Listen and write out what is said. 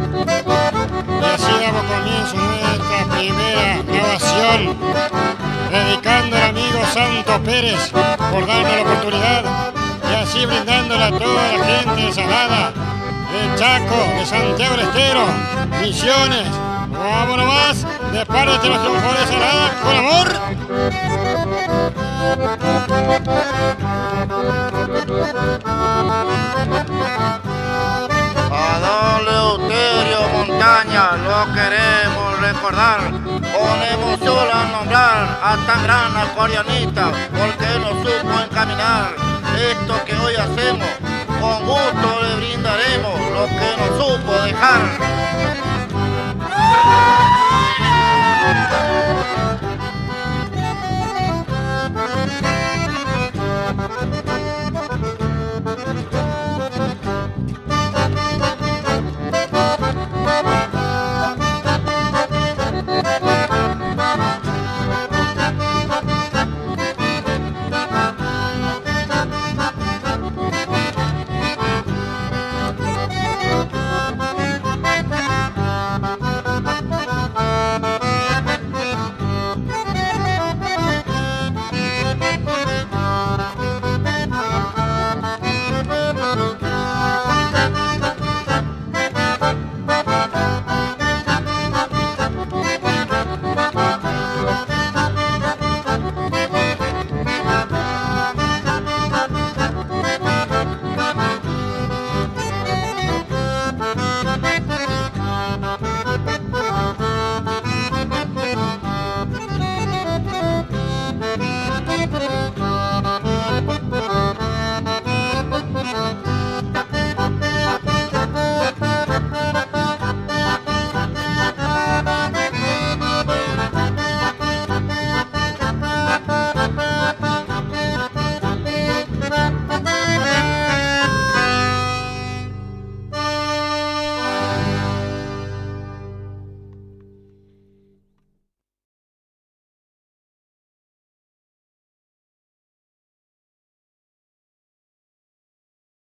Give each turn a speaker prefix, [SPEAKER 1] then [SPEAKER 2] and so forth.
[SPEAKER 1] Y así damos comienzo a nuestra primera grabación, dedicando al amigo Santo Pérez por darme la oportunidad y así brindándole a toda la gente de Salada, de Chaco, de Santiago del Estero, Misiones. Vamos nomás, de parte de los triunfadores de Salada, con amor.
[SPEAKER 2] A don Eleuterio Montaña lo queremos recordar, con emoción a nombrar a tan gran acordeonista, porque nos supo encaminar esto que hoy hacemos. Con gusto le brindaremos lo que nos supo dejar.